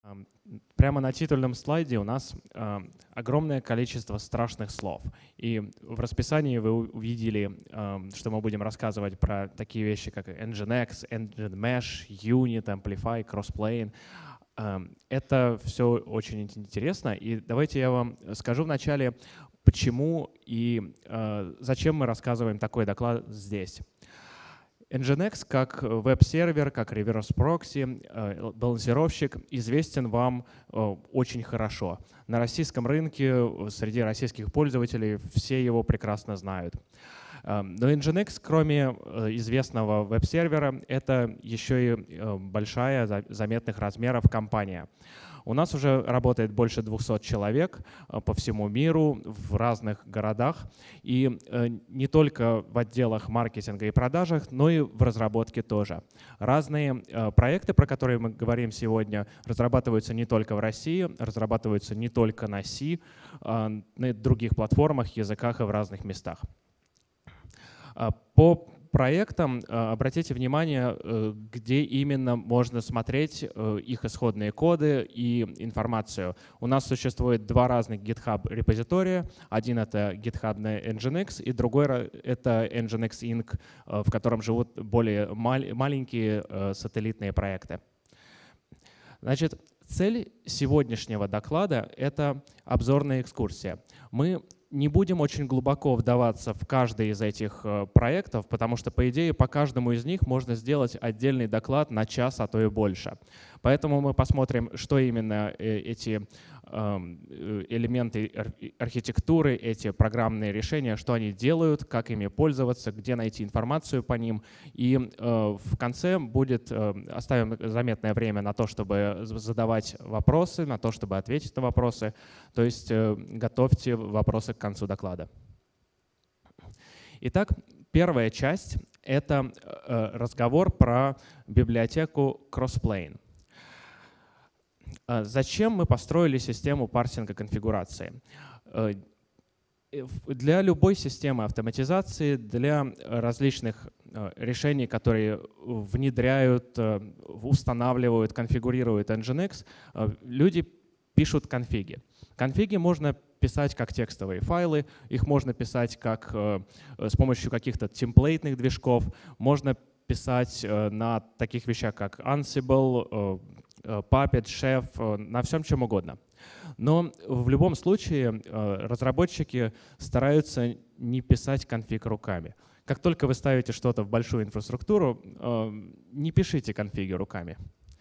Прямо на титульном слайде у нас огромное количество страшных слов. И в расписании вы увидели, что мы будем рассказывать про такие вещи, как Nginx, Nginmesh, Unit, Amplify, Crossplane. Это все очень интересно. И давайте я вам скажу вначале, почему и зачем мы рассказываем такой доклад здесь. Nginx как веб-сервер, как реверс-прокси, балансировщик известен вам очень хорошо. На российском рынке, среди российских пользователей все его прекрасно знают. Но Nginx, кроме известного веб-сервера, это еще и большая, заметных размеров компания. У нас уже работает больше 200 человек по всему миру, в разных городах. И не только в отделах маркетинга и продажах, но и в разработке тоже. Разные проекты, про которые мы говорим сегодня, разрабатываются не только в России, разрабатываются не только на C, на других платформах, языках и в разных местах. По проектам обратите внимание, где именно можно смотреть их исходные коды и информацию. У нас существует два разных GitHub репозитория. Один — это GitHub на Nginx, и другой — это Nginx Inc., в котором живут более маленькие сателлитные проекты. Значит, цель сегодняшнего доклада — это обзорная экскурсия. Мы не будем очень глубоко вдаваться в каждый из этих проектов, потому что, по идее, по каждому из них можно сделать отдельный доклад на час, а то и больше. Поэтому мы посмотрим, что именно эти элементы архитектуры, эти программные решения, что они делают, как ими пользоваться, где найти информацию по ним. И в конце оставим заметное время на то, чтобы задавать вопросы, на то, чтобы ответить на вопросы. То есть готовьте вопросы к концу доклада. Итак, первая часть — это разговор про библиотеку Crossplane. Зачем мы построили систему парсинга конфигурации? Для любой системы автоматизации, для различных решений, которые внедряют, устанавливают, конфигурируют Nginx, люди пишут конфиги. Конфиги можно писать как текстовые файлы, их можно писать как с помощью каких-то темплейтных движков, можно писать на таких вещах, как Ansible, Puppet, Chef, на всем чем угодно. Но в любом случае разработчики стараются не писать конфиг руками. Как только вы ставите что-то в большую инфраструктуру, не пишите конфиги руками.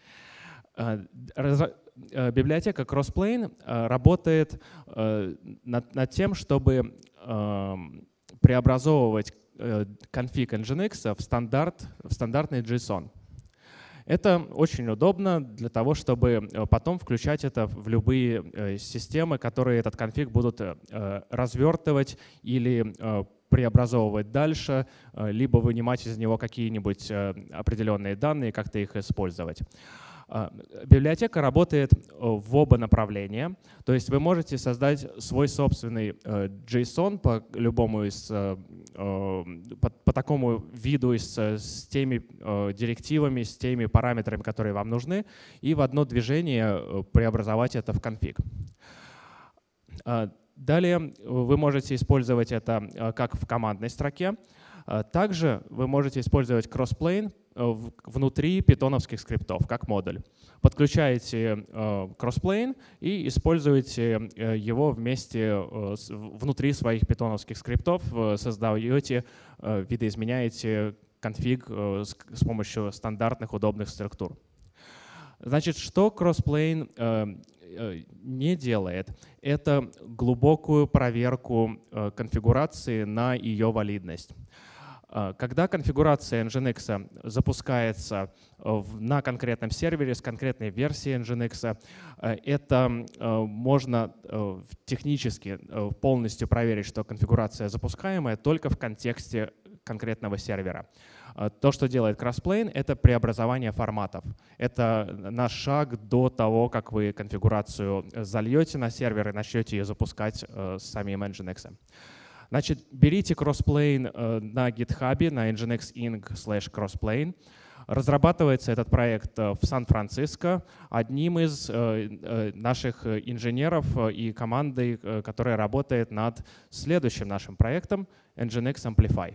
Библиотека Crossplane работает над тем, чтобы преобразовывать конфиг Nginx в стандартный JSON. Это очень удобно для того, чтобы потом включать это в любые системы, которые этот конфиг будут развертывать или преобразовывать дальше, либо вынимать из него какие-нибудь определенные данные, как-то их использовать. Библиотека работает в оба направления, то есть вы можете создать свой собственный JSON по такому виду с теми директивами, с теми параметрами, которые вам нужны, и в одно движение преобразовать это в конфиг. Далее вы можете использовать это как в командной строке. Также вы можете использовать Crossplane внутри питоновских скриптов, как модуль. Подключаете Crossplane и используете его внутри своих питоновских скриптов, создаете, видоизменяете конфиг с помощью стандартных удобных структур. Значит, что Crossplane не делает, это глубокую проверку конфигурации на ее валидность. Когда конфигурация Nginx запускается на конкретном сервере с конкретной версией Nginx, это можно технически полностью проверить, что конфигурация запускаемая только в контексте конкретного сервера. То, что делает Crossplane, это преобразование форматов. Это наш шаг до того, как вы конфигурацию зальете на сервер и начнете ее запускать с самим Nginx. Значит, берите Crossplane на GitHub, на Nginx Inc/Crossplane. Разрабатывается этот проект в Сан-Франциско одним из наших инженеров и командой, которая работает над следующим нашим проектом Nginx Amplify.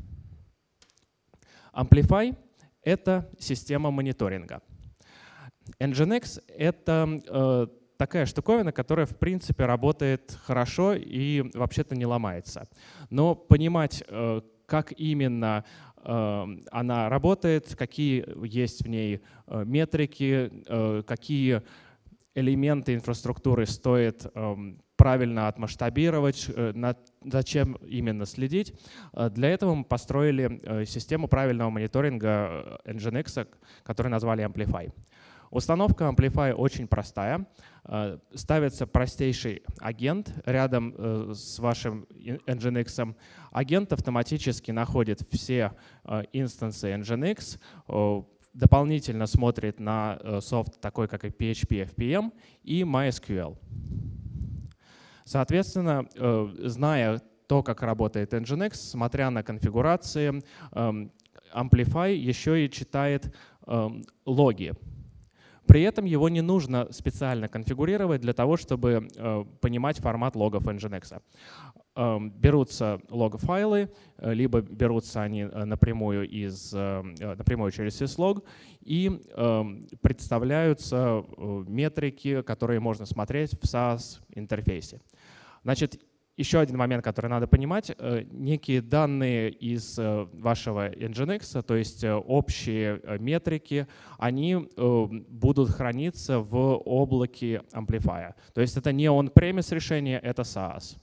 Amplify — это система мониторинга. Nginx — это такая штуковина, которая в принципе работает хорошо и вообще-то не ломается. Но понимать, как именно она работает, какие есть в ней метрики, какие элементы инфраструктуры стоит правильно отмасштабировать, зачем именно следить. Для этого мы построили систему правильного мониторинга Nginx, которую назвали Amplify. Установка Amplify очень простая. Ставится простейший агент рядом с вашим Nginx. Агент автоматически находит все инстансы Nginx, дополнительно смотрит на софт такой, как и PHP, FPM и MySQL. Соответственно, зная то, как работает Nginx, смотря на конфигурации, Amplify еще и читает логи. При этом его не нужно специально конфигурировать для того, чтобы понимать формат логов Nginx. Берутся лог-файлы, либо берутся они напрямую через syslog, и представляются метрики, которые можно смотреть в SaaS-интерфейсе. Значит, еще один момент, который надо понимать, некие данные из вашего Nginx, то есть общие метрики, они будут храниться в облаке Amplify. То есть это не on-premise решение, это SaaS.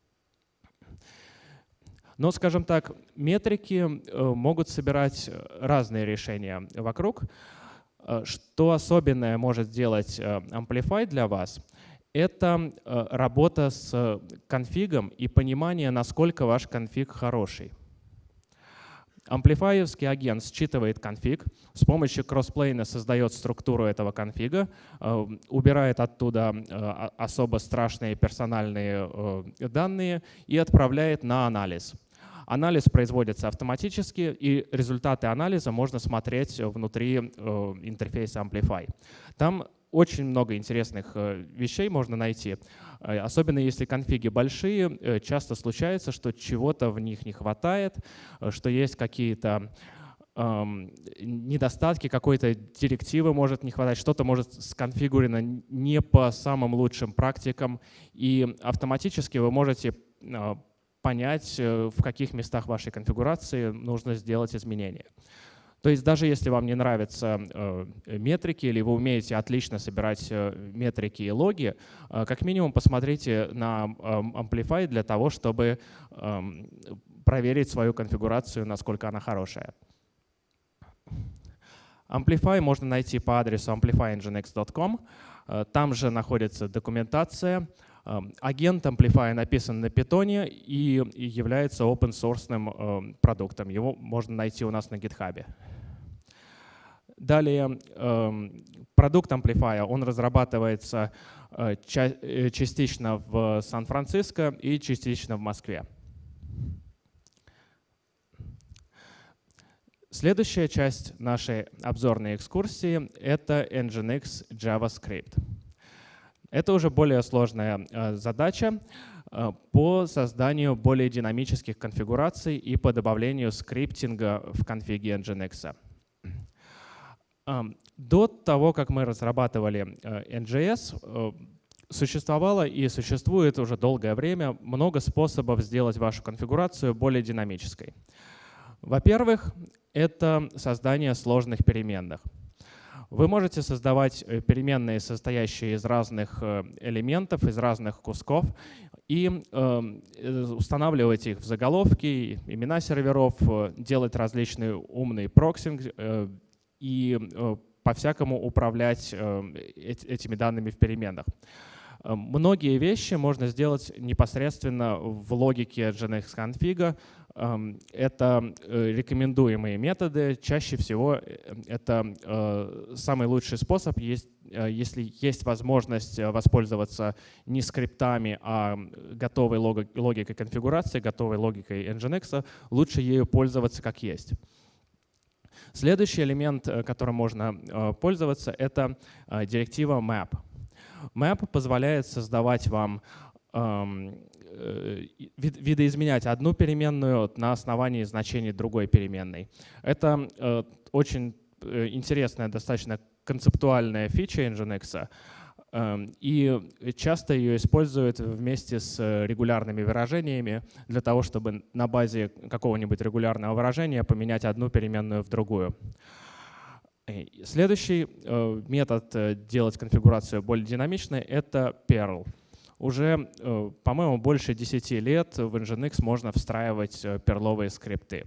Но, скажем так, метрики могут собирать разные решения вокруг. Что особенное может сделать Amplify для вас — это работа с конфигом и понимание, насколько ваш конфиг хороший. Амплифаевский агент считывает конфиг, с помощью кроссплейна создает структуру этого конфига, убирает оттуда особо страшные персональные данные и отправляет на анализ. Анализ производится автоматически, и результаты анализа можно смотреть внутри интерфейса Amplify. Там очень много интересных вещей можно найти. Особенно если конфиги большие, часто случается, что чего-то в них не хватает, что есть какие-то недостатки, какой-то директивы может не хватать, что-то может сконфигурено не по самым лучшим практикам, и автоматически вы можете понять, в каких местах вашей конфигурации нужно сделать изменения. То есть даже если вам не нравятся метрики или вы умеете отлично собирать метрики и логи, как минимум посмотрите на Amplify для того, чтобы проверить свою конфигурацию, насколько она хорошая. Amplify можно найти по адресу amplifynginx.com. Там же находится документация. Агент Amplify написан на Python и является open-source продуктом. Его можно найти у нас на GitHub. Далее, продукт Amplify, он разрабатывается частично в Сан-Франциско и частично в Москве. Следующая часть нашей обзорной экскурсии — это Nginx JavaScript. Это уже более сложная задача по созданию более динамических конфигураций и по добавлению скриптинга в конфиге Nginx. До того, как мы разрабатывали NGS, существовало и существует уже долгое время много способов сделать вашу конфигурацию более динамической. Во-первых, это создание сложных переменных. Вы можете создавать переменные, состоящие из разных элементов, из разных кусков, и устанавливать их в заголовки, имена серверов, делать различный умный проксинг и по-всякому управлять этими данными в переменных. Многие вещи можно сделать непосредственно в логике Nginx конфига. Это рекомендуемые методы. Чаще всего это самый лучший способ, если есть возможность воспользоваться не скриптами, а готовой логикой конфигурации, готовой логикой Nginx, лучше ею пользоваться как есть. Следующий элемент, которым можно пользоваться, это директива map. Map позволяет создавать вам видоизменять одну переменную на основании значений другой переменной. Это очень интересная, достаточно концептуальная фича Nginx, и часто ее используют вместе с регулярными выражениями для того, чтобы на базе какого-нибудь регулярного выражения поменять одну переменную в другую. Следующий метод делать конфигурацию более динамичной — это Perl. Уже, по-моему, больше 10 лет в Nginx можно встраивать перловые скрипты.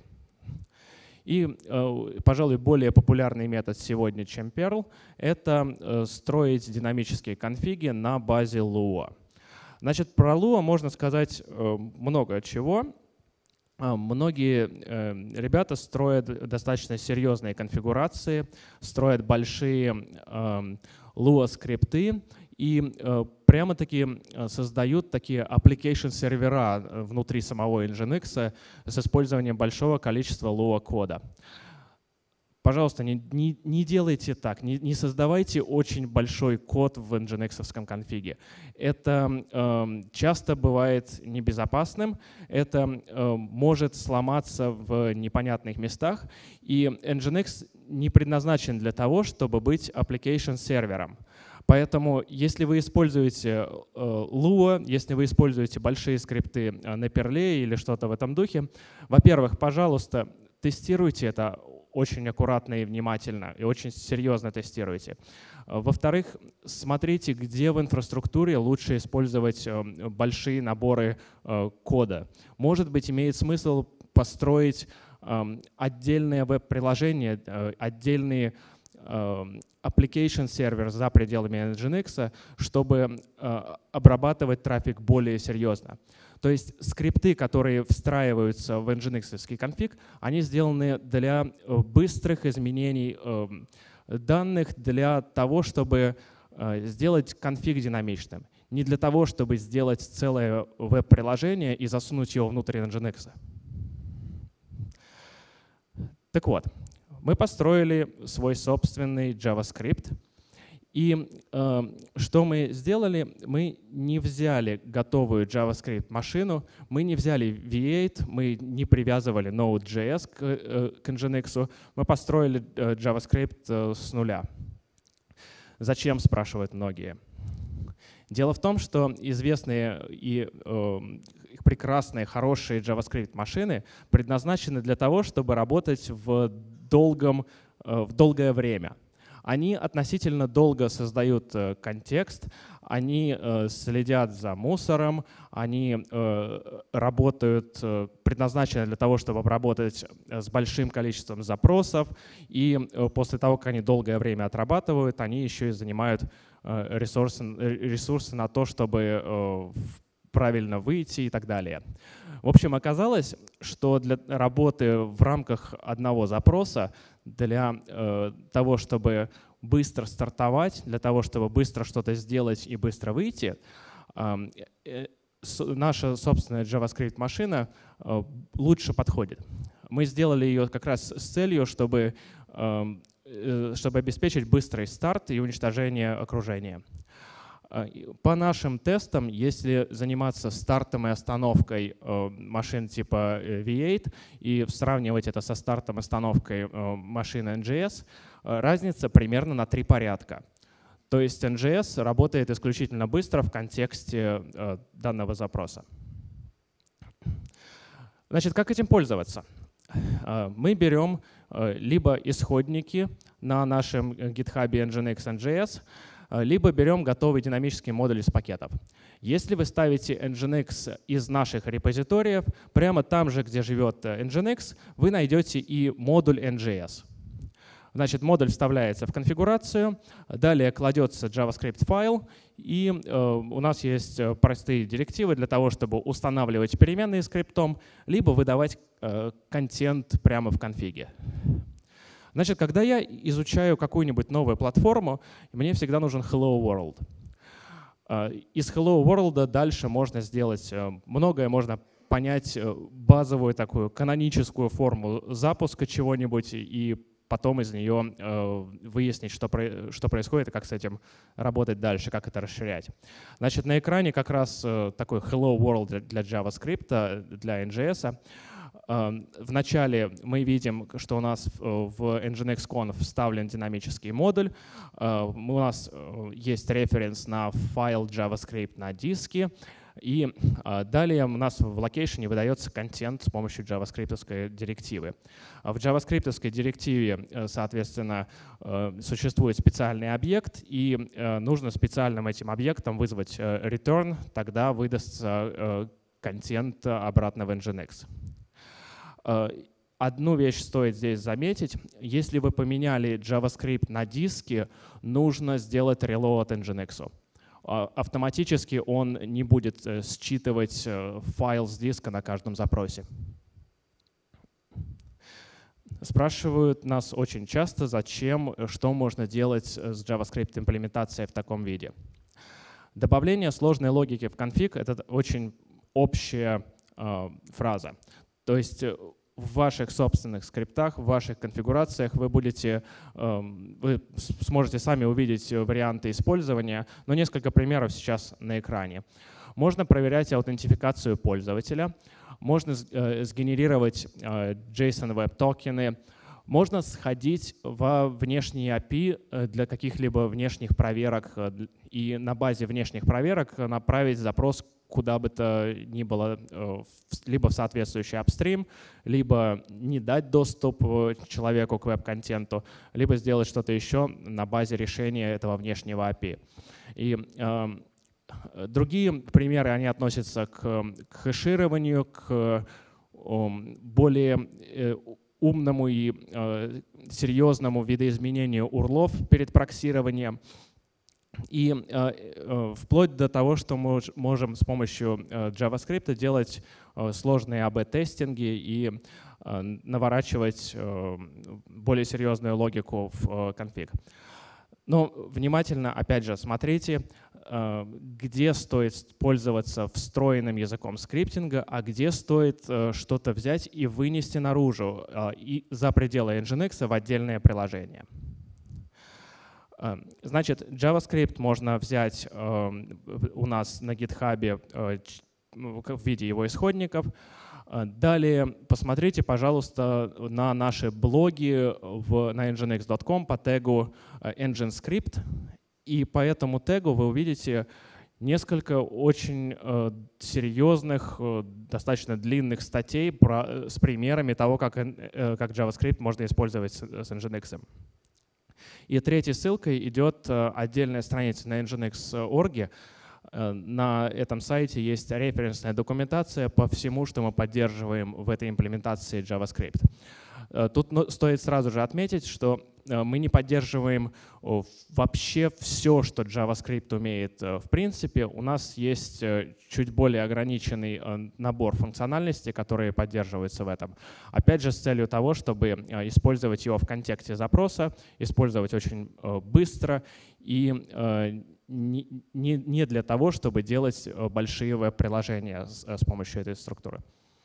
И, пожалуй, более популярный метод сегодня, чем Perl, это строить динамические конфиги на базе Lua. Значит, про Lua можно сказать много чего. Многие ребята строят достаточно серьезные конфигурации, строят большие Lua-скрипты и прямо-таки создают такие application-сервера внутри самого Nginx с использованием большого количества Lua-кода. Пожалуйста, не делайте так, не создавайте очень большой код в nginx-овском конфиге. Это часто бывает небезопасным, это может сломаться в непонятных местах, и Nginx не предназначен для того, чтобы быть application-сервером. Поэтому, если вы используете Lua, если вы используете большие скрипты на Perl или что-то в этом духе, во-первых, пожалуйста, тестируйте это очень аккуратно и внимательно, и очень серьезно тестируйте. Во-вторых, смотрите, где в инфраструктуре лучше использовать большие наборы кода. Может быть, имеет смысл построить отдельное веб-приложение, отдельные application сервер за пределами Nginx, чтобы обрабатывать трафик более серьезно. То есть скрипты, которые встраиваются в Nginx-овский конфиг, они сделаны для быстрых изменений данных, для того, чтобы сделать конфиг динамичным. Не для того, чтобы сделать целое веб-приложение и засунуть его внутрь Nginx. Так вот, мы построили свой собственный JavaScript. И что мы сделали? Мы не взяли готовую JavaScript-машину, мы не взяли V8, мы не привязывали Node.js к Nginx, мы построили JavaScript с нуля. Зачем, спрашивают многие. Дело в том, что известные и прекрасные, хорошие JavaScript-машины предназначены для того, чтобы работать в долгое время. Они относительно долго создают контекст, они следят за мусором, они работают, предназначены для того, чтобы обработать с большим количеством запросов, и после того, как они долгое время отрабатывают, они еще и занимают ресурсы на то, чтобы правильно выйти и так далее. В общем, оказалось, что для работы в рамках одного запроса, для того, чтобы быстро стартовать, для того, чтобы быстро что-то сделать и быстро выйти, наша собственная JavaScript-машина лучше подходит. Мы сделали ее как раз с целью, чтобы обеспечить быстрый старт и уничтожение окружения. По нашим тестам, если заниматься стартом и остановкой машин типа V8 и сравнивать это со стартом и остановкой машин NGS, разница примерно на 3 порядка. То есть NGS работает исключительно быстро в контексте данного запроса. Значит, как этим пользоваться? Мы берем либо исходники на нашем GitHub Nginx.js, либо берем готовый динамический модуль из пакетов. Если вы ставите Nginx из наших репозиториев, прямо там же, где живет Nginx, вы найдете и модуль NGS. Значит, модуль вставляется в конфигурацию, далее кладется JavaScript файл, и у нас есть простые директивы для того, чтобы устанавливать переменные скриптом, либо выдавать контент прямо в конфиге. Значит, когда я изучаю какую-нибудь новую платформу, мне всегда нужен Hello World. Из Hello World дальше можно сделать многое, можно понять базовую такую каноническую форму запуска чего-нибудь и потом из нее выяснить, что происходит и как с этим работать дальше, как это расширять. Значит, на экране как раз такой Hello World для JavaScript, для NGS. Вначале мы видим, что у нас в Nginx Conf вставлен динамический модуль. У нас есть референс на файл JavaScript на диске. И далее у нас в локейшене выдается контент с помощью JavaScript директивы. В JavaScript директиве, соответственно, существует специальный объект, и нужно специальным этим объектом вызвать return, тогда выдастся контент обратно в Nginx. Одну вещь стоит здесь заметить. Если вы поменяли JavaScript на диске, нужно сделать reload Nginx. Автоматически он не будет считывать файл с диска на каждом запросе. Спрашивают нас очень часто, зачем, что можно делать с JavaScript имплементацией в таком виде. Добавление сложной логики в конфиг — это очень общая фраза. То есть в ваших собственных скриптах, в ваших конфигурациях вы сможете сами увидеть варианты использования, но несколько примеров сейчас на экране. Можно проверять аутентификацию пользователя, можно сгенерировать JSON Web токены, можно сходить во внешние API для каких-либо внешних проверок и на базе внешних проверок направить запрос куда бы то ни было, либо в соответствующий апстрим, либо не дать доступ человеку к веб-контенту, либо сделать что-то еще на базе решения этого внешнего API. И другие примеры, они относятся к хэшированию, к более умному и серьезному видоизменению URL перед проксированием. И вплоть до того, что мы можем с помощью JavaScript делать сложные АБ-тестинги и наворачивать более серьезную логику в конфиг. Но внимательно, опять же, смотрите, где стоит пользоваться встроенным языком скриптинга, а где стоит что-то взять и вынести наружу и за пределы Nginx в отдельное приложение. Значит, JavaScript можно взять у нас на GitHub в виде его исходников. Далее посмотрите, пожалуйста, на наши блоги на nginx.com по тегу NginScript. И по этому тегу вы увидите несколько очень серьезных, достаточно длинных статей с примерами того, как JavaScript можно использовать с Nginx. И третьей ссылкой идет отдельная страница на nginx.org. На этом сайте есть референсная документация по всему, что мы поддерживаем в этой имплементации JavaScript. Тут стоит сразу же отметить, что мы не поддерживаем вообще все, что JavaScript умеет в принципе. У нас есть чуть более ограниченный набор функциональностей, которые поддерживаются в этом. Опять же, с целью того, чтобы использовать его в контексте запроса, использовать очень быстро и не для того, чтобы делать большие веб-приложения с помощью этой структуры.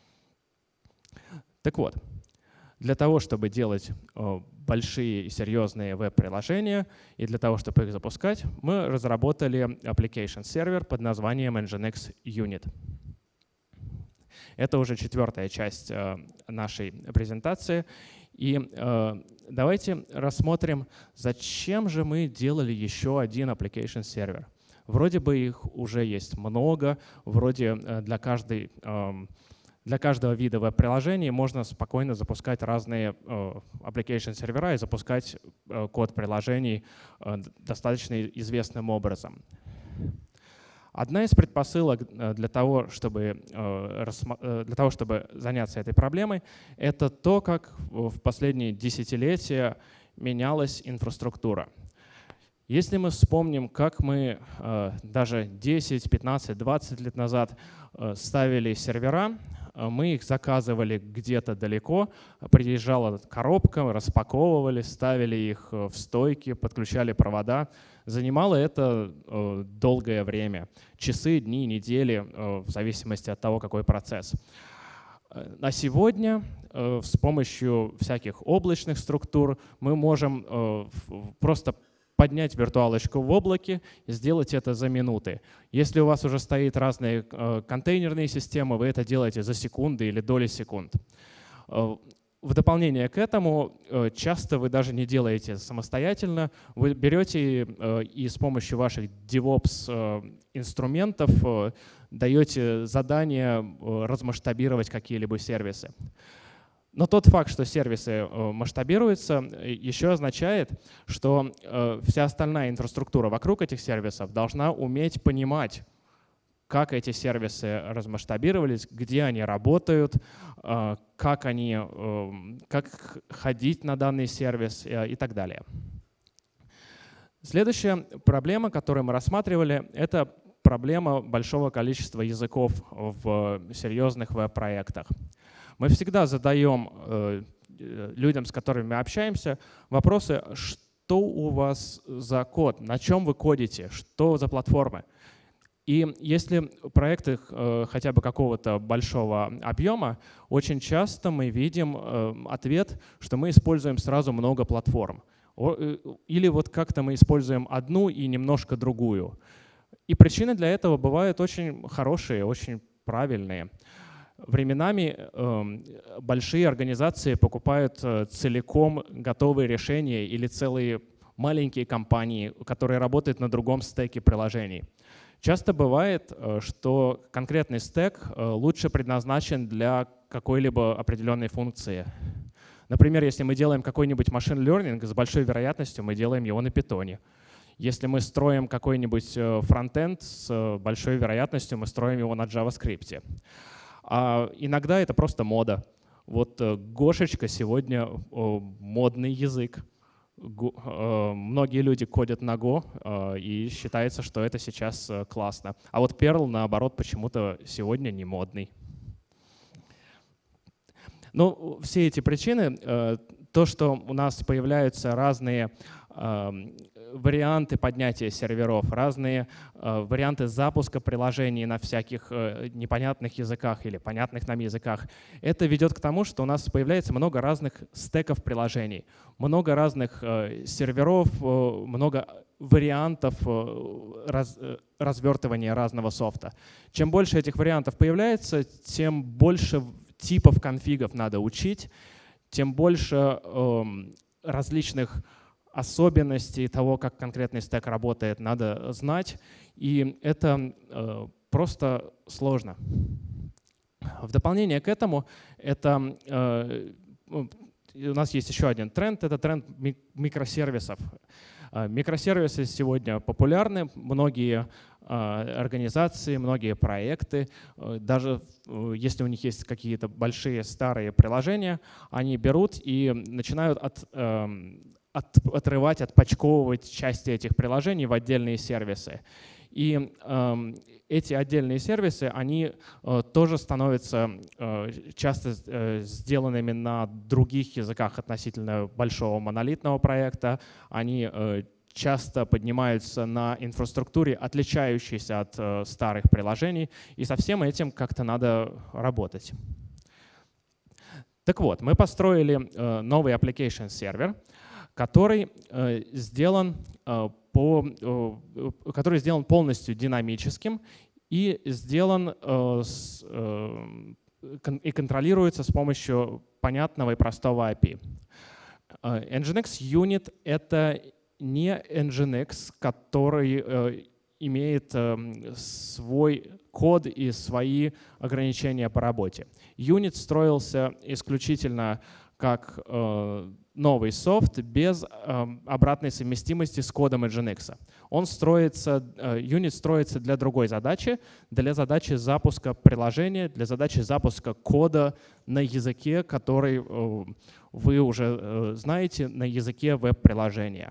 Так вот, для того, чтобы делать большие и серьезные веб-приложения и для того, чтобы их запускать, мы разработали application сервер под названием Nginx Unit. Это уже 4-я часть нашей презентации. И давайте рассмотрим, зачем же мы делали еще один application сервер. Вроде бы их уже есть много, вроде для каждого вида веб-приложений можно спокойно запускать разные application сервера и запускать код приложений достаточно известным образом. Одна из предпосылок для того, чтобы заняться этой проблемой, это то, как в последние десятилетия менялась инфраструктура. Если мы вспомним, как мы даже 10, 15, 20 лет назад ставили сервера, мы их заказывали где-то далеко, приезжала коробка, распаковывали, ставили их в стойки, подключали провода. Занимало это долгое время, часы, дни, недели, в зависимости от того, какой процесс. На сегодня с помощью всяких облачных структур мы можем просто поднять виртуалочку в облаке и сделать это за минуты. Если у вас уже стоят разные контейнерные системы, вы это делаете за секунды или доли секунд. В дополнение к этому, часто вы даже не делаете самостоятельно, вы берете и с помощью ваших DevOps инструментов даете задание размасштабировать какие-либо сервисы. Но тот факт, что сервисы масштабируются, еще означает, что вся остальная инфраструктура вокруг этих сервисов должна уметь понимать, как эти сервисы размасштабировались, где они работают, как ходить на данный сервис и так далее. Следующая проблема, которую мы рассматривали, это проблема большого количества языков в серьезных веб-проектах. Мы всегда задаем людям, с которыми мы общаемся, вопросы, что у вас за код, на чем вы кодите, что за платформы. И если проекты хотя бы какого-то большого объема, очень часто мы видим ответ, что мы используем сразу много платформ. Или вот как-то мы используем одну и немножко другую. И причины для этого бывают очень хорошие, очень правильные. Временами большие организации покупают целиком готовые решения или целые маленькие компании, которые работают на другом стеке приложений. Часто бывает, что конкретный стек лучше предназначен для какой-либо определенной функции. Например, если мы делаем какой-нибудь machine learning, с большой вероятностью мы делаем его на Python. Если мы строим какой-нибудь фронтенд, с большой вероятностью мы строим его на JavaScript. А иногда это просто мода. Вот Гошечка сегодня модный язык. Многие люди кодят на Go, и считается, что это сейчас классно. А вот Perl, наоборот, почему-то сегодня не модный. Ну, все эти причины, то, что у нас появляются разные варианты поднятия серверов, разные варианты запуска приложений на всяких непонятных языках или понятных нам языках. Это ведет к тому, что у нас появляется много разных стеков приложений, много разных серверов, много вариантов развертывания разного софта. Чем больше этих вариантов появляется, тем больше типов конфигов надо учить, тем больше различных особенностей того, как конкретный стек работает, надо знать, и это просто сложно. В дополнение к этому, у нас есть еще один тренд, это тренд микросервисов. Микросервисы сегодня популярны, многие организации, многие проекты, даже если у них есть какие-то большие старые приложения, они берут и начинают отрывать, отпочковывать части этих приложений в отдельные сервисы. И эти отдельные сервисы, они тоже становятся часто сделанными на других языках относительно большого монолитного проекта. Они часто поднимаются на инфраструктуре, отличающейся от старых приложений, и со всем этим как-то надо работать. Так вот, мы построили новый application сервер, который сделан полностью динамическим и сделан и контролируется с помощью понятного и простого API. Nginx Unit — это не Nginx, который имеет свой код и свои ограничения по работе. Unit строился исключительно как новый софт без обратной совместимости с кодом Nginx. Unit строится для другой задачи, для задачи запуска приложения, для задачи запуска кода на языке, который вы уже знаете, на языке веб-приложения.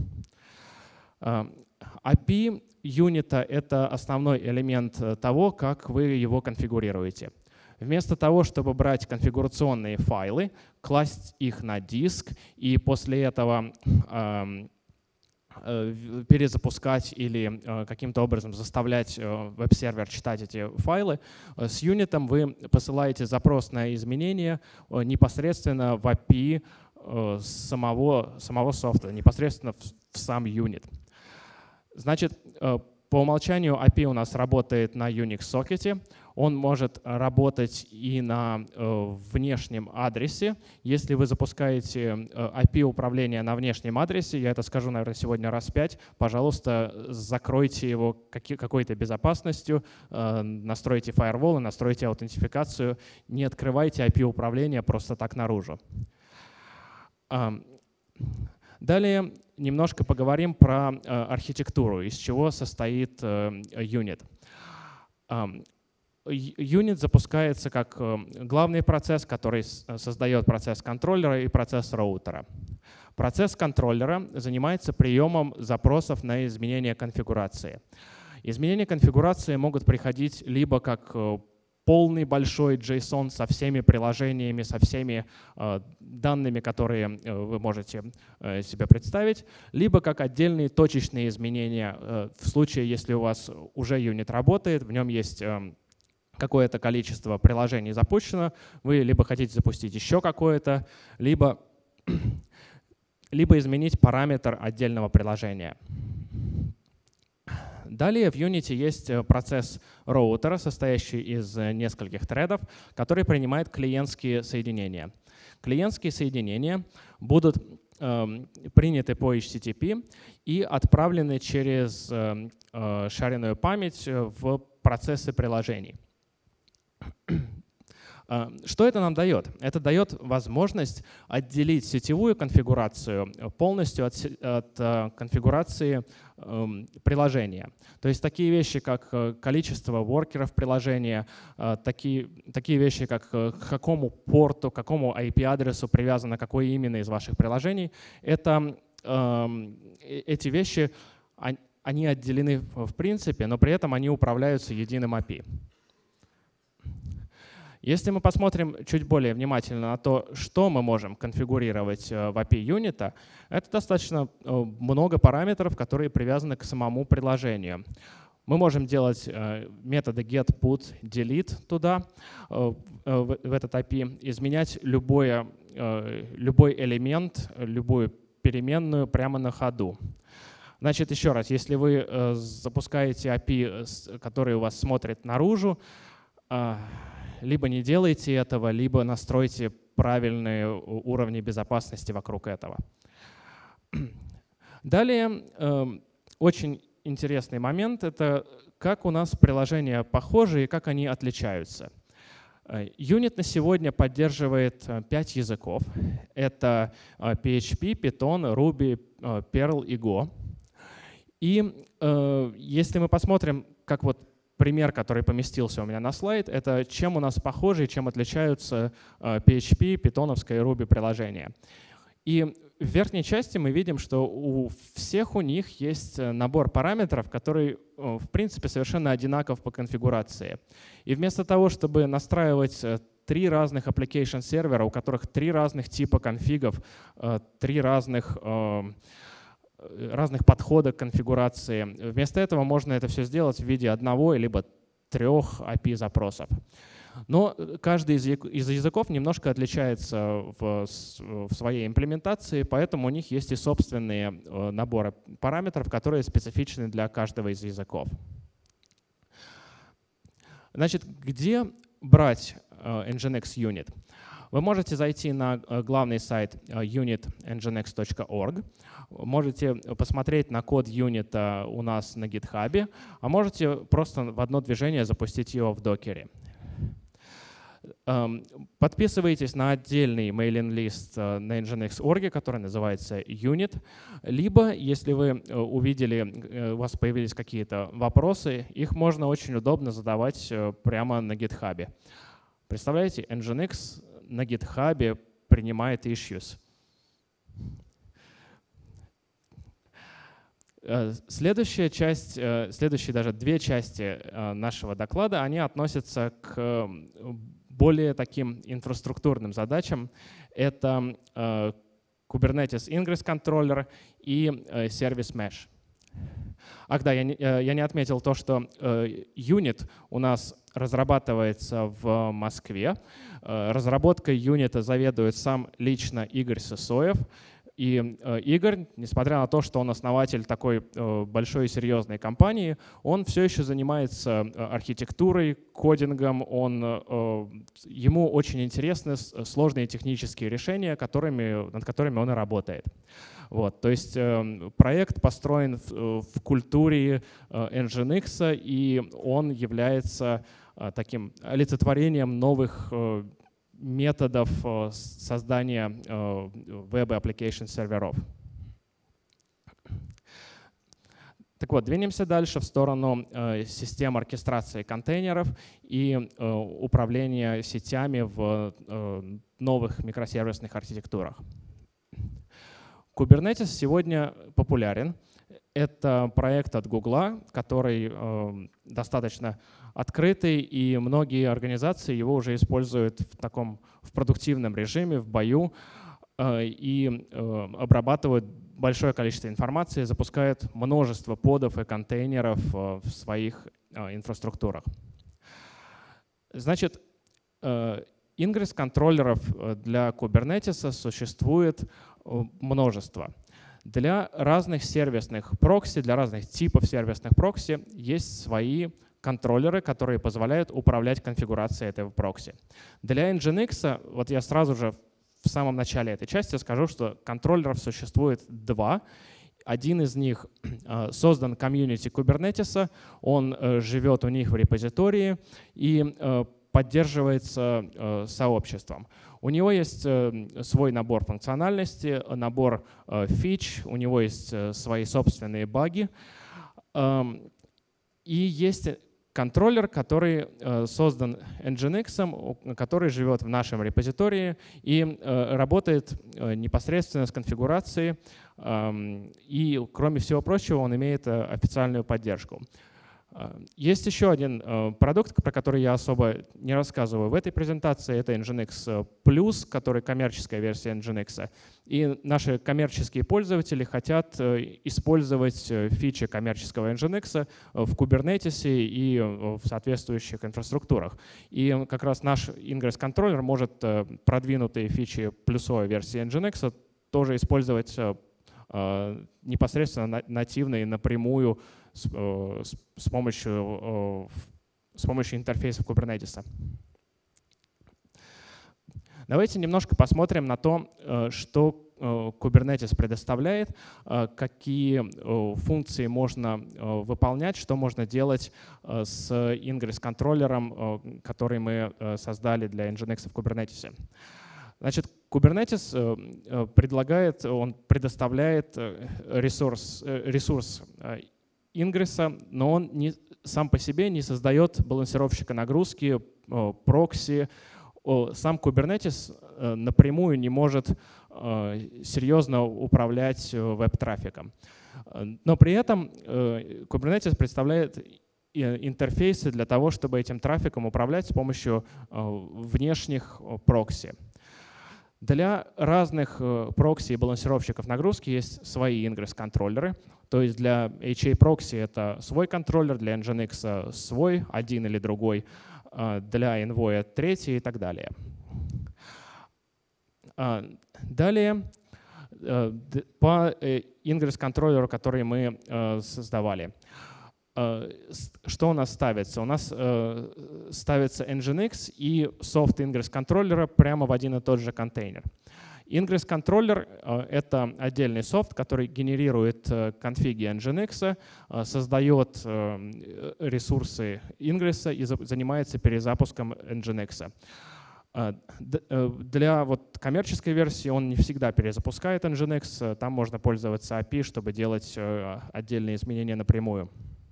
API юнита — это основной элемент того, как вы его конфигурируете. Вместо того, чтобы брать конфигурационные файлы, класть их на диск и после этого перезапускать или каким-то образом заставлять веб-сервер читать эти файлы. С юнитом вы посылаете запрос на изменения непосредственно в API самого софта, непосредственно в сам юнит. Значит, по умолчанию API у нас работает на Unix-сокете. Он может работать и на внешнем адресе. Если вы запускаете API управления на внешнем адресе, я это скажу, наверное, сегодня раз 5, пожалуйста, закройте его какой-то безопасностью, настройте фаерволы, настройте аутентификацию, не открывайте API управления просто так наружу. Далее немножко поговорим про архитектуру, из чего состоит юнит. Юнит запускается как главный процесс, который создает процесс контроллера и процесс роутера. Процесс контроллера занимается приемом запросов на изменение конфигурации. Изменения конфигурации могут приходить либо как полный большой JSON со всеми приложениями, со всеми данными, которые вы можете себе представить, либо как отдельные точечные изменения в случае, если у вас уже юнит работает, в нем есть какое-то количество приложений запущено, вы либо хотите запустить еще какое-то, либо изменить параметр отдельного приложения. Далее в Unity есть процесс роутера, состоящий из нескольких тредов, который принимает клиентские соединения. Клиентские соединения будут приняты по HTTP и отправлены через шаренную память в процессы приложений. Что это нам дает? Это дает возможность отделить сетевую конфигурацию полностью от конфигурации приложения. То есть такие вещи, как количество воркеров приложения, такие вещи, как к какому порту, к какому IP-адресу привязано какое именно из ваших приложений, эти вещи, они отделены в принципе, но при этом они управляются единым API. Если мы посмотрим чуть более внимательно на то, что мы можем конфигурировать в API юнита, это достаточно много параметров, которые привязаны к самому приложению. Мы можем делать методы get, put, delete туда, в этот API, изменять любой элемент, любую переменную прямо на ходу. Значит, еще раз, если вы запускаете API, который у вас смотрит наружу, либо не делайте этого, либо настройте правильные уровни безопасности вокруг этого. Далее, очень интересный момент — это как у нас приложения похожи и как они отличаются. Юнит на сегодня поддерживает 5 языков. Это PHP, Python, Ruby, Perl и Go. И если мы посмотрим, как вот пример, который поместился у меня на слайд, это чем у нас похожи и чем отличаются PHP, питоновское и Ruby приложения. И в верхней части мы видим, что у всех у них есть набор параметров, который в принципе совершенно одинаков по конфигурации. И вместо того, чтобы настраивать 3 разных application сервера, у которых 3 разных типа конфигов, 3 разных подхода к конфигурации. Вместо этого можно это все сделать в виде одного либо 3 API-запросов. Но каждый из языков немножко отличается в своей имплементации, поэтому у них есть и собственные наборы параметров, которые специфичны для каждого из языков. Значит, где брать Nginx Unit? Вы можете зайти на главный сайт unit.nginx.org, можете посмотреть на код юнита у нас на GitHub, а можете просто в одно движение запустить его в докере. Подписывайтесь на отдельный мейлинг-лист на Nginx.org, который называется Unit, либо, если вы увидели, у вас появились какие-то вопросы, их можно очень удобно задавать прямо на GitHub. Представляете, Nginx на GitHub принимает issues. Следующая часть, следующие даже 2 части нашего доклада, они относятся к более таким инфраструктурным задачам. Это Kubernetes Ingress Controller и Service Mesh. Ах да, я не отметил то, что юнит у нас разрабатывается в Москве. Разработкой юнита заведует сам лично Игорь Сысоев. И Игорь, несмотря на то, что он основатель такой большой и серьезной компании, он все еще занимается архитектурой, кодингом. Ему очень интересны сложные технические решения, над которыми он и работает. Вот, то есть проект построен в культуре Nginx, и он является таким олицетворением новых методов создания Web Application серверов. Так вот, двинемся дальше в сторону систем оркестрации контейнеров и управления сетями в новых микросервисных архитектурах. Kubernetes сегодня популярен. Это проект от Google, который достаточно открытый, и многие организации его уже используют в продуктивном режиме, в бою, и обрабатывают большое количество информации, запускают множество подов и контейнеров в своих инфраструктурах. Значит, ингресс-контроллеров для Kubernetes существует множество. Для разных сервисных прокси, для разных типов сервисных прокси есть свои контроллеры, которые позволяют управлять конфигурацией этого прокси. Для Nginx, вот я сразу же в самом начале этой части скажу, что контроллеров существует два. Один из них создан комьюнити Kubernetes, он живет у них в репозитории и поддерживается сообществом. У него есть свой набор функциональности, набор фич, у него есть свои собственные баги. И есть контроллер, который создан Nginx, который живет в нашем репозитории и работает непосредственно с конфигурацией. И, кроме всего прочего, он имеет официальную поддержку. Есть еще один продукт, про который я особо не рассказываю в этой презентации. Это Nginx Plus, который коммерческая версия Nginx. И наши коммерческие пользователи хотят использовать фичи коммерческого Nginx в Kubernetes и в соответствующих инфраструктурах. И как раз наш Ingress-контроллер может продвинутые фичи плюсовой версии Nginx тоже использовать непосредственно нативно и напрямую с помощью интерфейсов Kubernetes. Давайте немножко посмотрим на то, что Kubernetes предоставляет, какие функции можно выполнять, что можно делать с Ingress-контроллером, который мы создали для Nginx в Kubernetes. Значит, Kubernetes предоставляет ресурс Ingress, но он сам по себе не создает балансировщика нагрузки, прокси. Сам Kubernetes напрямую не может серьезно управлять веб-трафиком. Но при этом Kubernetes представляет интерфейсы для того, чтобы этим трафиком управлять с помощью внешних прокси. Для разных прокси и балансировщиков нагрузки есть свои Ingress-контроллеры. То есть для HA-прокси это свой контроллер, для Nginx свой, один или другой, для Envoy третий и так далее. Далее по Ingress-контроллеру, который мы создавали. Что у нас ставится? У нас ставится Nginx и софт Ingress-контроллера прямо в один и тот же контейнер. Ingress-контроллер — это отдельный софт, который генерирует конфиги Nginx, создает ресурсы Ingress и занимается перезапуском Nginx. Для коммерческой версии он не всегда перезапускает Nginx, там можно пользоваться API, чтобы делать отдельные изменения напрямую.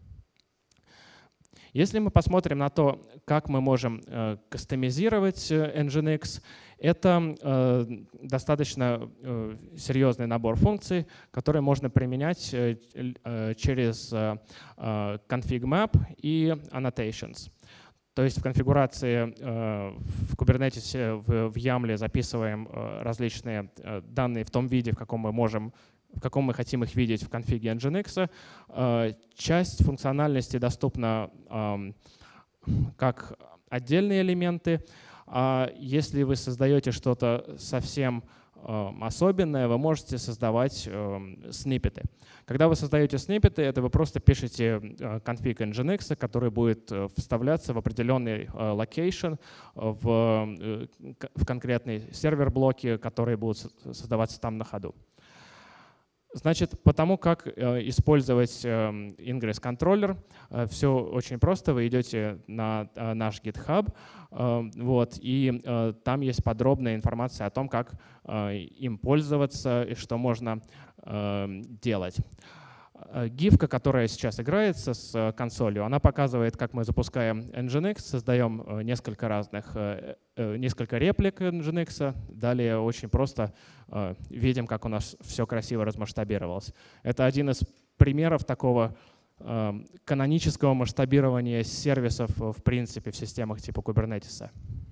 Если мы посмотрим на то, как мы можем кастомизировать Nginx, это достаточно серьезный набор функций, которые можно применять через config map и annotations. То есть в конфигурации в Kubernetes в YAML записываем различные данные в том виде, в каком мы хотим их видеть в конфиге Nginx. Часть функциональности доступна как отдельные элементы. А если вы создаете что-то совсем особенное, вы можете создавать сниппеты. Когда вы создаете сниппеты, это вы просто пишете конфиг Nginx, который будет вставляться в определенный location, в конкретный сервер-блоки, которые будут создаваться там на ходу. Значит, потому как использовать Ingress контроллер, все очень просто. Вы идете на наш GitHub, и там есть подробная информация о том, как им пользоваться и что можно делать. Гифка, которая сейчас играется с консолью, она показывает, как мы запускаем Nginx, создаем несколько реплик Nginx. Далее очень просто видим, как у нас все красиво размасштабировалось. Это один из примеров такого канонического масштабирования сервисов в принципе в системах типа Kubernetes.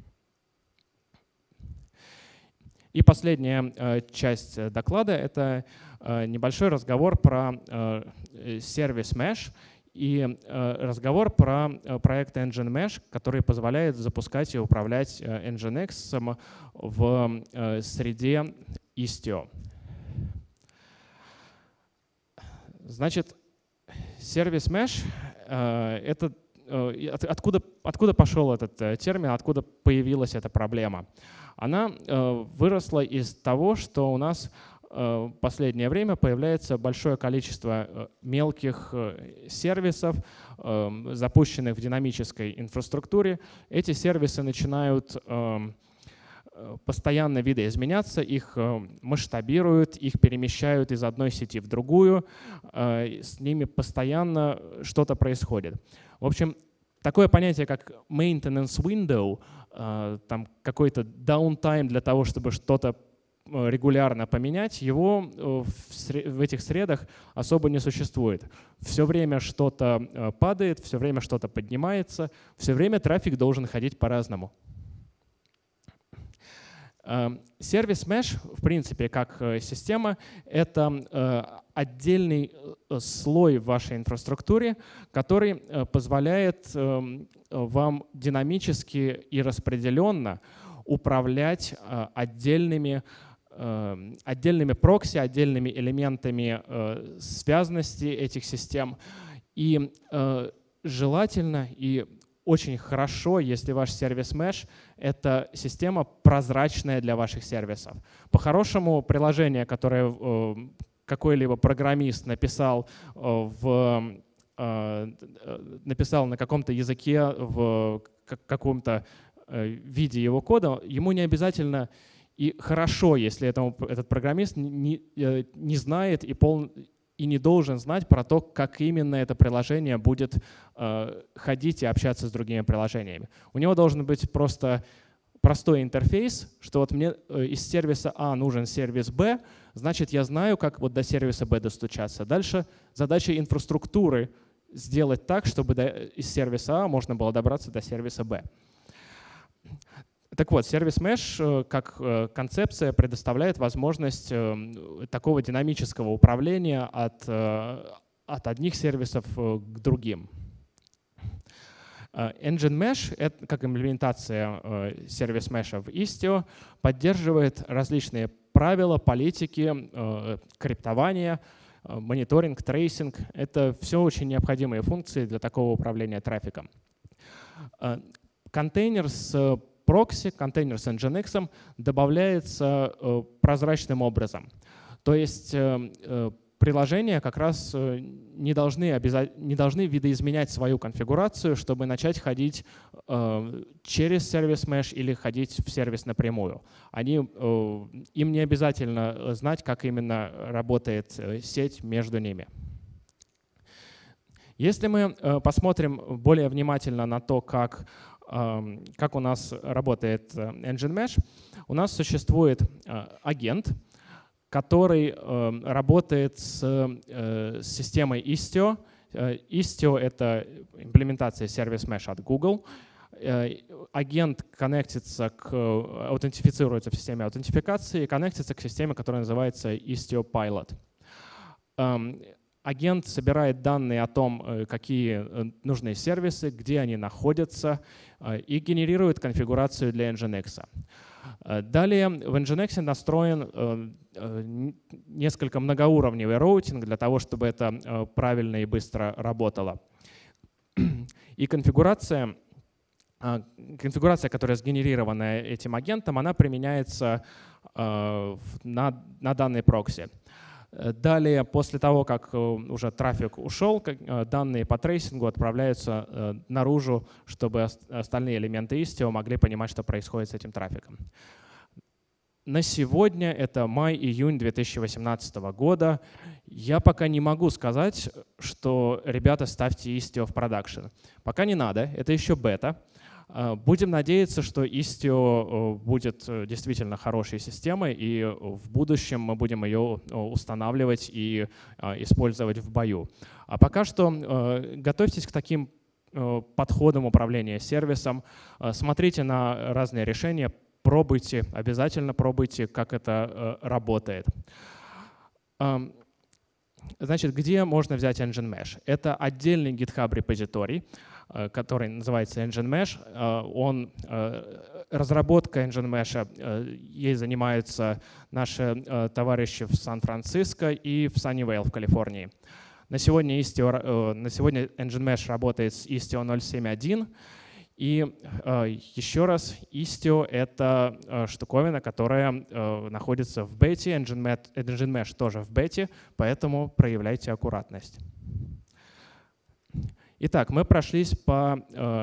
И последняя часть доклада — это небольшой разговор про сервис Mesh и разговор про проект Engine Mesh, который позволяет запускать и управлять Nginx в среде Istio. Значит, сервис Mesh — это откуда пошел этот термин, откуда появилась эта проблема? Она выросла из того, что у нас в последнее время появляется большое количество мелких сервисов, запущенных в динамической инфраструктуре. Эти сервисы начинают постоянно видоизменяться, их масштабируют, их перемещают из одной сети в другую, с ними постоянно что-то происходит. В общем, такое понятие, как maintenance window, там какой-то downtime для того, чтобы что-то регулярно поменять, его в этих средах особо не существует. Все время что-то падает, все время что-то поднимается, все время трафик должен ходить по-разному. Сервис Mesh, в принципе, как система, это отдельный слой в вашей инфраструктуре, который позволяет вам динамически и распределенно управлять отдельными прокси, отдельными элементами связности этих систем. И желательно и очень хорошо, если ваш сервис Mesh — это система прозрачная для ваших сервисов. По-хорошему, приложение, которое какой-либо программист написал на каком-то языке, в каком-то виде его кода, ему не обязательно и хорошо, если этот программист не знает и не должен знать про то, как именно это приложение будет ходить и общаться с другими приложениями. У него должен быть просто простой интерфейс, что вот мне из сервиса А нужен сервис Б, значит, я знаю, как вот до сервиса Б достучаться. Дальше задача инфраструктуры сделать так, чтобы из сервиса А можно было добраться до сервиса Б. Так вот, сервис Mesh как концепция предоставляет возможность такого динамического управления от одних сервисов к другим. Engine Mesh, это, как имплементация сервис Mesh в Istio, поддерживает различные правила, политики, криптования, мониторинг, трейсинг. Это все очень необходимые функции для такого управления трафиком. Контейнер с прокси, контейнер с Nginx добавляется прозрачным образом. То есть приложения как раз не должны видоизменять свою конфигурацию, чтобы начать ходить через сервис Mesh или ходить в сервис напрямую. Им не обязательно знать, как именно работает сеть между ними. Если мы посмотрим более внимательно на то, как у нас работает Engine Mesh, у нас существует агент, который работает с системой Istio. Istio — это имплементация сервис Mesh от Google. агент аутентифицируется в системе аутентификации и коннектится к системе, которая называется Istio Pilot. Агент собирает данные о том, какие нужны сервисы, где они находятся, и генерирует конфигурацию для Nginx. Далее в Nginx настроен несколько многоуровневый роутинг для того, чтобы это правильно и быстро работало. И конфигурация, которая сгенерирована этим агентом, она применяется на данный прокси. Далее, после того, как уже трафик ушел, данные по трейсингу отправляются наружу, чтобы остальные элементы Istio могли понимать, что происходит с этим трафиком. На сегодня это май-июнь 2018 года. Я пока не могу сказать, что ребята, ставьте Istio в продакшн. Пока не надо, это еще бета. Будем надеяться, что Istio будет действительно хорошей системой, и в будущем мы будем ее устанавливать и использовать в бою. А пока что готовьтесь к таким подходам управления сервисом, смотрите на разные решения, пробуйте, обязательно пробуйте, как это работает. Значит, где можно взять Nginx? Это отдельный GitHub репозиторий, который называется Nginx. Разработка Nginx, ей занимаются наши товарищи в Сан-Франциско и в Саннивейл в Калифорнии. На сегодня Nginx работает с Istio 0.7.1. И еще раз, Istio — это штуковина, которая находится в бете, Nginx тоже в бете, поэтому проявляйте аккуратность. Итак, мы прошлись по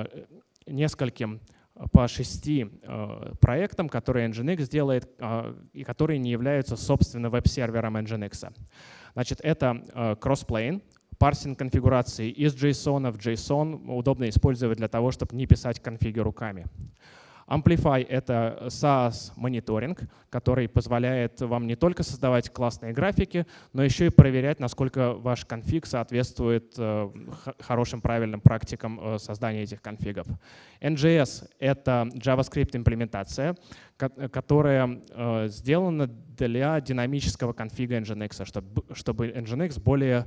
по 6 проектам, которые Nginx делает и которые не являются собственно веб-сервером Nginx. Значит, это Crossplane. Парсинг конфигурации из JSON в JSON удобно использовать для того, чтобы не писать конфиги руками. Amplify — это SaaS-мониторинг, который позволяет вам не только создавать классные графики, но еще и проверять, насколько ваш конфиг соответствует хорошим, правильным практикам создания этих конфигов. NGS — это JavaScript-имплементация, которая сделана для динамического конфига Nginx, чтобы Nginx более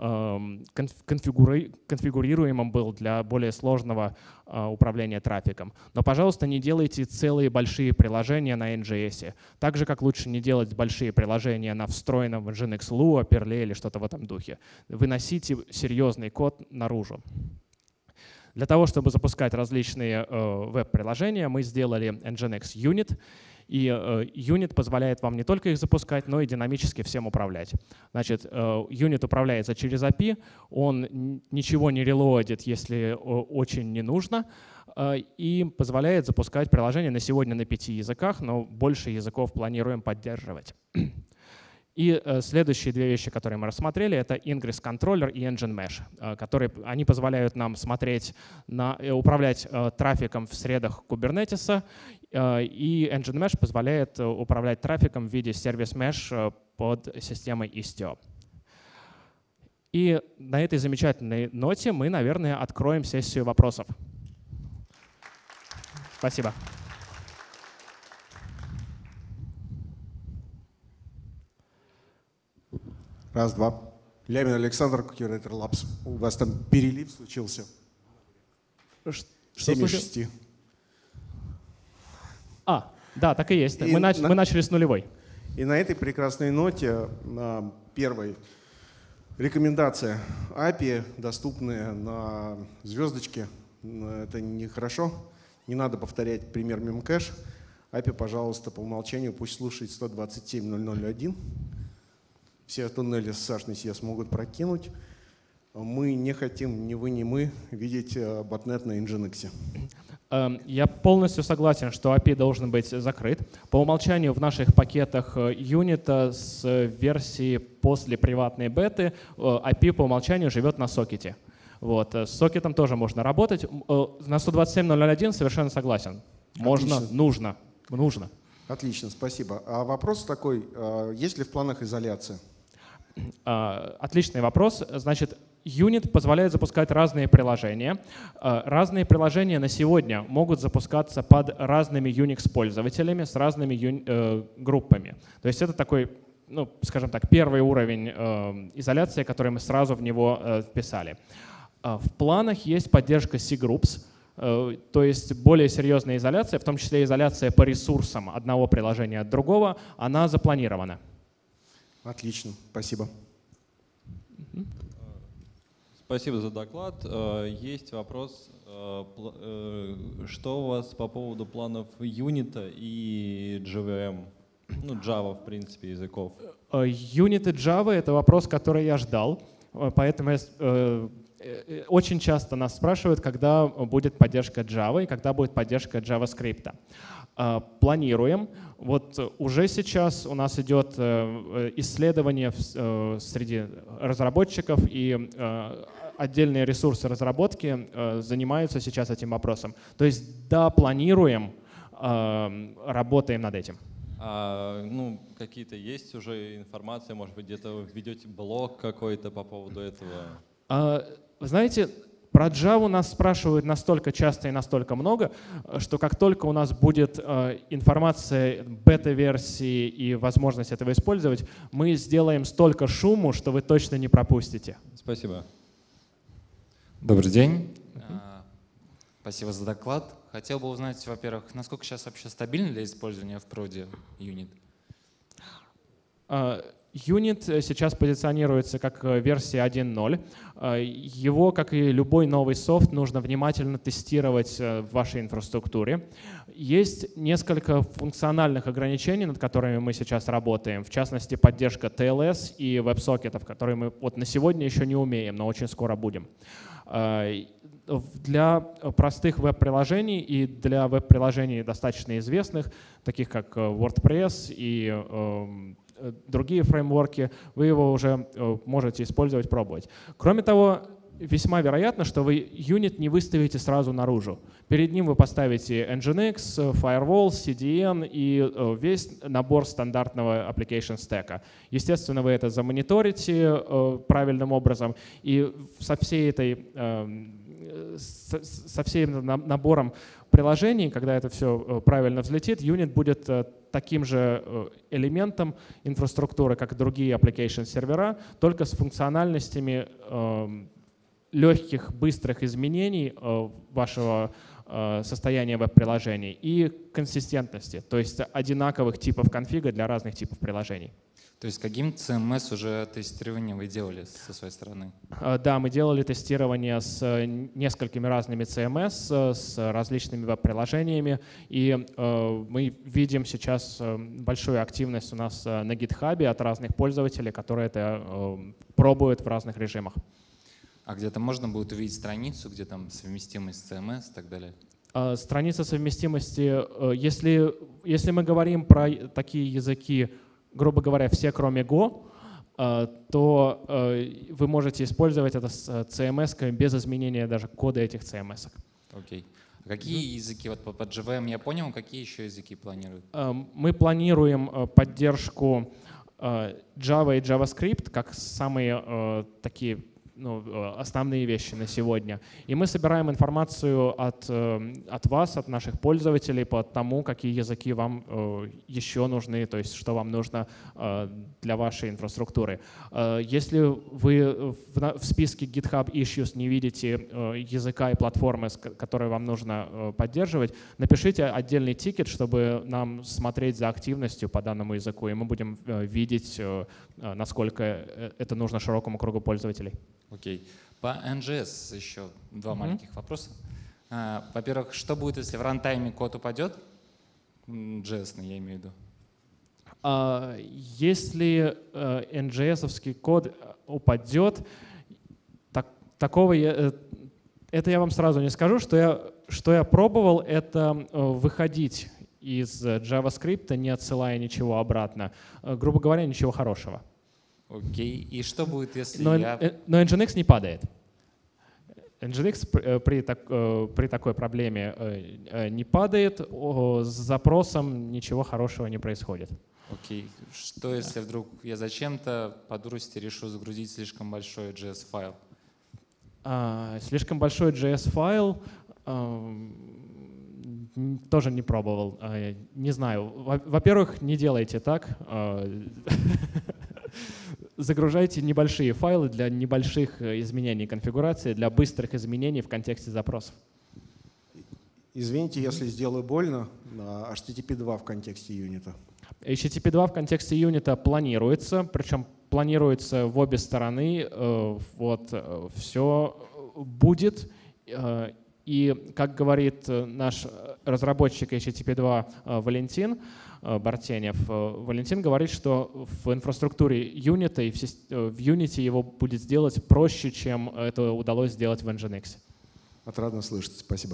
конфигурируемым был для более сложного управления трафиком. Но, пожалуйста, не делайте целые большие приложения на NGS. Так же, как лучше не делать большие приложения на встроенном Nginx Lua, Perl или что-то в этом духе. Выносите серьезный код наружу. Для того, чтобы запускать различные веб-приложения, мы сделали Nginx Unit. И Unit позволяет вам не только их запускать, но и динамически всем управлять. Значит, Unit управляется через API, он ничего не релоадит, если очень не нужно, и позволяет запускать приложение на сегодня на 5 языках, но больше языков планируем поддерживать. И следующие две вещи, которые мы рассмотрели, это Ingress Controller и Nginx, они позволяют нам управлять трафиком в средах Kubernetes, и Nginx позволяет управлять трафиком в виде Service Mesh под системой Istio. И на этой замечательной ноте мы, наверное, откроем сессию вопросов. Спасибо. Раз, два. Лямин Александр, Curator Labs. У вас там перелив случился? 7 из 6. Да, так и есть. Мы начали с нулевой. И на этой прекрасной ноте первой рекомендация API, доступные на звездочке. Это нехорошо. Не надо повторять пример Memcache. API, пожалуйста, по умолчанию пусть слушает 127.0.0.1. Все туннели с SSH смогут прокинуть. Мы не хотим, ни вы, ни мы, видеть ботнет на Nginx. Я полностью согласен, что API должен быть закрыт. По умолчанию в наших пакетах юнита с версии после приватной беты API по умолчанию живет на сокете. Вот. С сокетом тоже можно работать. На 127.0.1 совершенно согласен. Можно, отлично. нужно. Отлично, спасибо. А вопрос такой, есть ли в планах изоляция? Отличный вопрос. Значит, Unit позволяет запускать разные приложения. Разные приложения на сегодня могут запускаться под разными Unix-пользователями с разными группами. То есть это такой, ну, скажем так, первый уровень изоляции, который мы сразу в него вписали. В планах есть поддержка C-Groups, то есть более серьезная изоляция, в том числе изоляция по ресурсам одного приложения от другого, она запланирована. Отлично, спасибо. Спасибо за доклад. Есть вопрос, что у вас по поводу планов Unit и JVM, ну Java в принципе языков? Unit и Java — это вопрос, который я ждал, поэтому очень часто нас спрашивают, когда будет поддержка Java и когда будет поддержка JavaScript. Планируем. Вот уже сейчас у нас идет исследование среди разработчиков, и отдельные ресурсы разработки занимаются сейчас этим вопросом. То есть да, планируем, работаем над этим. Ну, какие-то есть уже информация, может быть, где-то ведете блог какой-то по поводу этого? Вы знаете, про Java нас спрашивают настолько часто и настолько много, что как только у нас будет информация бета-версии и возможность этого использовать, мы сделаем столько шуму, что вы точно не пропустите. Спасибо. Добрый день. Спасибо за доклад. Хотел бы узнать, во-первых, насколько сейчас вообще стабильно для использования в проде Unit? Unit сейчас позиционируется как версия 1.0. Его, как и любой новый софт, нужно внимательно тестировать в вашей инфраструктуре. Есть несколько функциональных ограничений, над которыми мы сейчас работаем. В частности, поддержка TLS и веб-сокетов, которые мы вот на сегодня еще не умеем, но очень скоро будем. Для простых веб-приложений и для веб-приложений достаточно известных, таких как WordPress и другие фреймворки, вы его уже можете использовать, пробовать. Кроме того, весьма вероятно, что вы Unit не выставите сразу наружу. Перед ним вы поставите Nginx, Firewall, CDN и весь набор стандартного application stack. Естественно, вы это замониторите правильным образом, и со всем набором приложений, когда это все правильно взлетит, Unit будет таким же элементом инфраструктуры, как и другие application сервера, только с функциональностями легких, быстрых изменений вашего состояния веб-приложений и консистентности, то есть одинаковых типов конфига для разных типов приложений. То есть каким CMS уже тестирование вы делали со своей стороны? Да, мы делали тестирование с несколькими разными CMS, с различными веб-приложениями, и мы видим сейчас большую активность у нас на GitHub от разных пользователей, которые это пробуют в разных режимах. А где-то можно будет увидеть страницу, где там совместимость с CMS и так далее? Страница совместимости, если мы говорим про такие языки, грубо говоря, все кроме Go, то вы можете использовать это с CMS без изменения даже кода этих CMS. Окей. А какие языки, вот по JVM я понял, какие еще языки планируют? Мы планируем поддержку Java и JavaScript как самые такие основные вещи на сегодня. И мы собираем информацию от вас, от наших пользователей по тому, какие языки вам еще нужны, то есть что вам нужно для вашей инфраструктуры. Если вы в списке GitHub Issues не видите языка и платформы, которые вам нужно поддерживать, напишите отдельный тикет, чтобы нам смотреть за активностью по данному языку, и мы будем видеть, насколько это нужно широкому кругу пользователей. Окей. По NGS еще два маленьких вопроса. Во-первых, что будет, если в рантайме код упадет? NGS, я имею в виду. Если NGS-овский код упадет, такого это я вам сразу не скажу. Что я пробовал, это выходить из JavaScript, не отсылая ничего обратно. Грубо говоря, ничего хорошего. Окей. И что будет, если но Nginx не падает. Nginx при такой проблеме не падает, с запросом ничего хорошего не происходит. Окей. Что если вдруг я зачем-то по дурости решу загрузить слишком большой JS-файл? Слишком большой JS-файл тоже не пробовал. Не знаю. Во-первых, не делайте так. Загружайте небольшие файлы для небольших изменений конфигурации, для быстрых изменений в контексте запросов. Извините, если сделаю больно, HTTP 2 в контексте юнита. HTTP 2 в контексте юнита планируется, причем планируется в обе стороны. Вот, все будет. И, как говорит наш разработчик HTTP 2 Валентин Бартенев, Валентин говорит, что в инфраструктуре юнита и в Unity его будет сделать проще, чем это удалось сделать в Nginx. Отрадно слышать. Спасибо.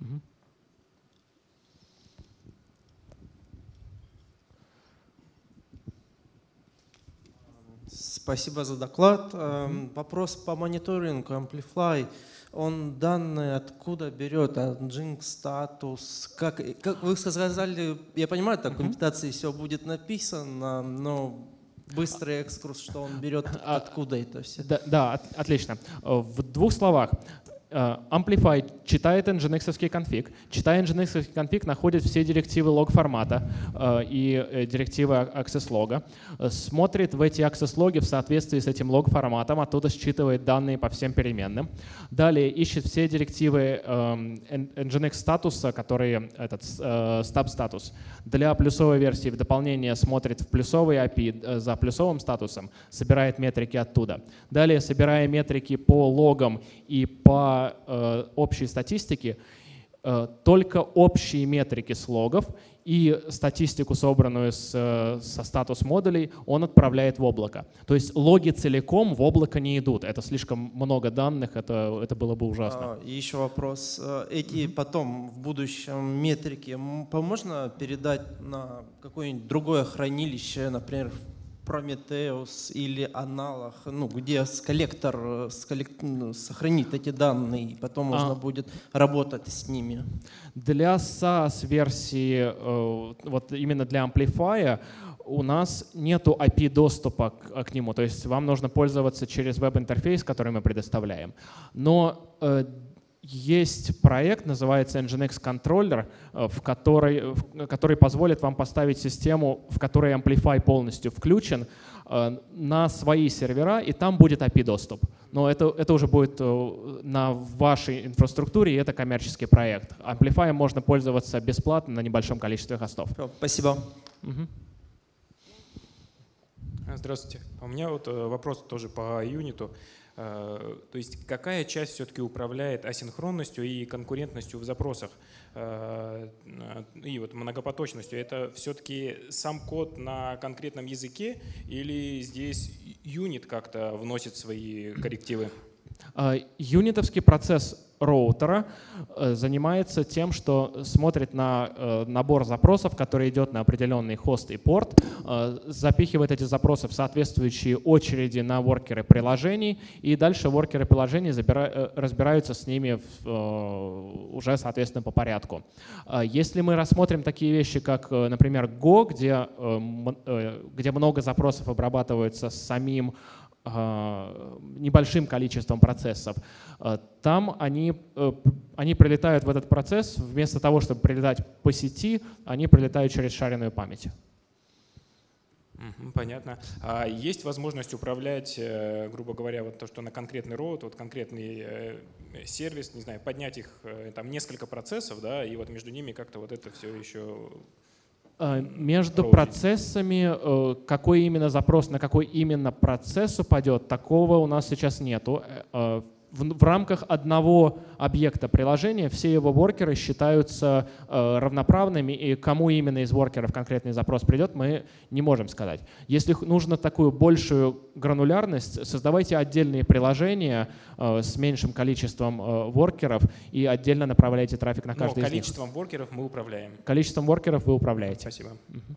Спасибо за доклад. Вопрос по мониторингу Amplify. Он данные откуда берет? Nginx статус? Как вы сказали, я понимаю, так в компетенции все будет написано, но быстрый экскурс, что он берет, откуда это все? Да, отлично. В двух словах. Amplify читает nginx-овский конфиг. Читая nginx-овский конфиг, находит все директивы лог-формата и директивы access-лога, смотрит в эти access-логи в соответствии с этим лог-форматом, оттуда считывает данные по всем переменным. Далее ищет все директивы nginx-статуса, которые этот stub-статус. Для плюсовой версии в дополнение смотрит в плюсовый API за плюсовым статусом, собирает метрики оттуда. Далее, собирая метрики по логам и по общей статистике, только общие метрики с логов и статистику, собранную со статус-модулей, он отправляет в облако. То есть логи целиком в облако не идут. Это слишком много данных, это было бы ужасно. И еще вопрос. Эти потом в будущем метрики можно передать на какое-нибудь другое хранилище, например, Prometheus или аналог, где коллектор сохранит эти данные, и потом можно будет работать с ними? Для SaaS-версии, вот именно для Amplify, у нас нету API-доступа к нему, то есть вам нужно пользоваться через веб-интерфейс, который мы предоставляем. Но есть проект, называется Nginx Controller, который позволит вам поставить систему, в которой Amplify полностью включен, на свои сервера, и там будет API-доступ. Но это уже будет на вашей инфраструктуре, и это коммерческий проект. Amplify можно пользоваться бесплатно на небольшом количестве хостов. Спасибо. Здравствуйте. У меня вот вопрос тоже по юниту. То есть какая часть все-таки управляет асинхронностью и конкурентностью в запросах и вот многопоточностью? Это все-таки сам код на конкретном языке или здесь юнит как-то вносит свои коррективы? Юнитовский процесс роутера занимается тем, что смотрит на набор запросов, который идет на определенный хост и порт, запихивает эти запросы в соответствующие очереди на воркеры приложений, и дальше воркеры приложений разбираются с ними уже, соответственно, по порядку. Если мы рассмотрим такие вещи, как, например, Go, где много запросов обрабатываются самим небольшим количеством процессов, там они прилетают в этот процесс, вместо того, чтобы прилетать по сети, они прилетают через шаренную память. Понятно. А есть возможность управлять, грубо говоря, вот то, что на конкретный роут, вот конкретный сервис, не знаю, поднять их там несколько процессов, да, и вот между ними как-то вот это все еще... Между процессами, какой именно запрос на какой именно процесс упадет, такого у нас сейчас нету. В рамках одного объекта приложения все его воркеры считаются равноправными, и кому именно из воркеров конкретный запрос придет, мы не можем сказать. Если нужно такую большую гранулярность, создавайте отдельные приложения с меньшим количеством воркеров и отдельно направляйте трафик на каждый из них. Количеством воркеров мы управляем. Количеством воркеров вы управляете. Спасибо.